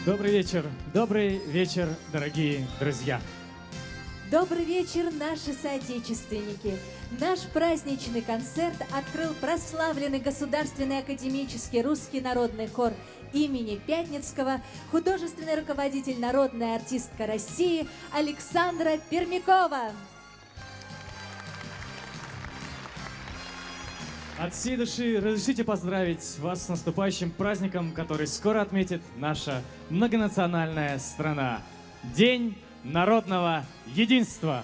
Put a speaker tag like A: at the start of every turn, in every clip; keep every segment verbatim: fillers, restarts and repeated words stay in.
A: Добрый вечер, добрый вечер, дорогие друзья.
B: Добрый вечер, наши соотечественники. Наш праздничный концерт открыл прославленный Государственный академический русский народный хор имени Пятницкого, художественный руководитель, народная артистка России Александра Пермякова.
A: От всей души разрешите поздравить вас с наступающим праздником, который скоро отметит наша многонациональная страна. День народного единства.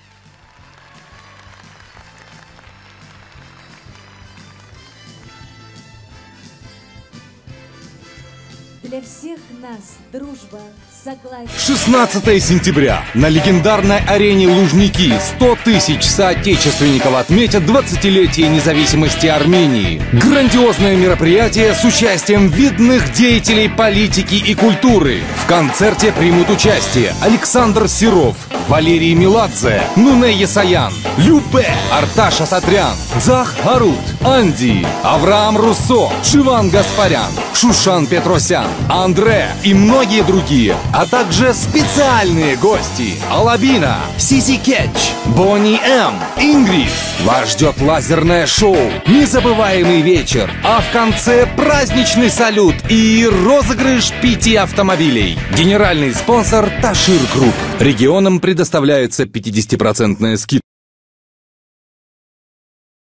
B: Для всех нас дружба, согласие.
C: шестнадцатое сентября на легендарной арене Лужники сто тысяч соотечественников отметят двадцатилетие независимости Армении. Грандиозное мероприятие с участием видных деятелей политики и культуры. В концерте примут участие Александр Серов, Валерий Меладзе, Нуне Есаян, Любе, Арташ Асатрян, Дзах Харут, Анди, Авраам Руссо, Шиван Гаспарян, Шушан Петросян, Андре и многие другие, а также специальные гости: Алабина, Сиси Кетч, Бонни М, Ингрид. Вас ждет лазерное шоу, незабываемый вечер, а в конце праздничный салют и розыгрыш пяти автомобилей. Генеральный спонсор Ташир Групп. Регионам предоставляется пятидесятипроцентная скидка.